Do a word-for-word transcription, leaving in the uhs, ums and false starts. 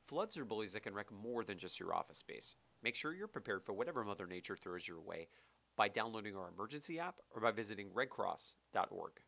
Floods are bullies that can wreck more than just your office space. Make sure you're prepared for whatever Mother Nature throws your way by downloading our emergency app or by visiting red cross dot org.